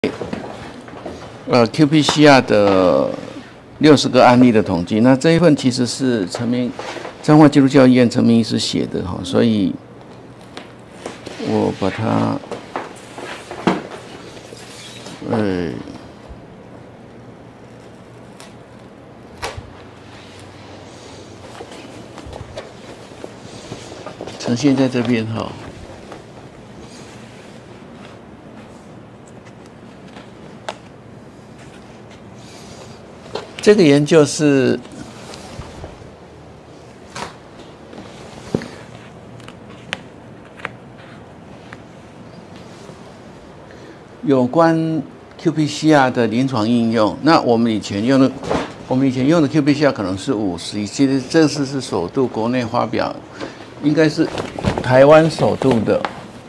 qPCR 的60个案例的统计。那这一份其实是彰化基督教医院陈明医师写的哈，所以我把它呈现在这边哈。这个研究是有关 qPCR 的临床应用。那我们以前用的 qPCR 可能是50，其实这次是首度国内发表，应该是台湾首度的。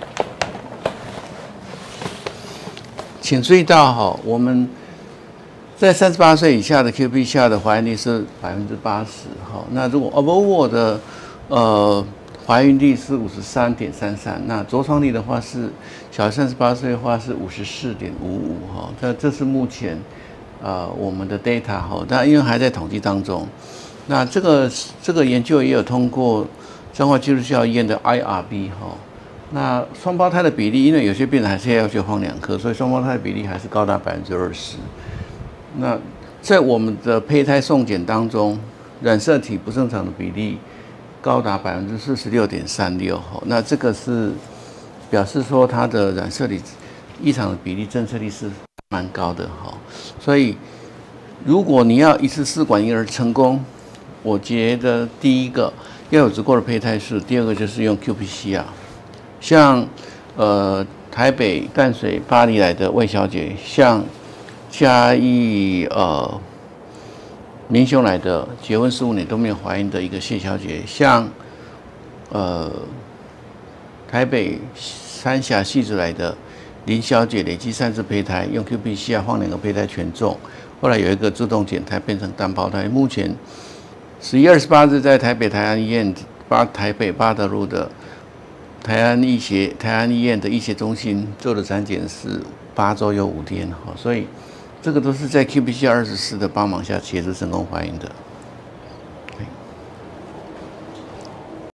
请注意到哈，我们在38岁以下的 qPCR 的怀孕率是80%哈。那如果 above 的怀孕率是53.33%，那着床率的话是小于38岁的话是54.55哈。这是目前我们的 data 哈，但因为还在统计当中。那这个研究也有通过彰化基督教医院的 IRB 哈。那双胞胎的比例，因为有些病人还是要去放2颗，所以双胞胎的比例还是高达20%。那在我们的胚胎送检当中，染色体不正常的比例高达46.36%。那这个是表示说它的染色体异常的比例侦测力是蛮高的哈。所以如果你要一次试管婴儿成功，我觉得第一个要有足够的胚胎数，第二个就是用 qPCR。像台北、淡水、巴黎来的魏小姐，像嘉义民雄来的结婚15年都没有怀孕的一个谢小姐，像台北三峡汐止来的林小姐，累计3次胚胎，用 qPCR 放2个胚胎全中，后来有一个自动减胎变成单胞胎。目前11月28日在台北台安医院台北八德路的台安医院的医学中心做的产检是8周又5天哈，所以这个都是在 qPCR 24的帮忙下协助成功怀孕的。